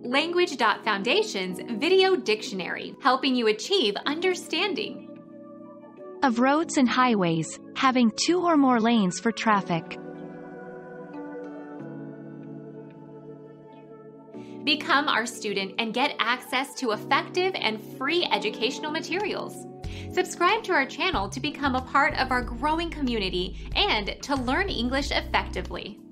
Language.Foundation's Video Dictionary, helping you achieve understanding. Of roads and highways, having 2 or more lanes for traffic. Become our student and get access to effective and free educational materials. Subscribe to our channel to become a part of our growing community and to learn English effectively.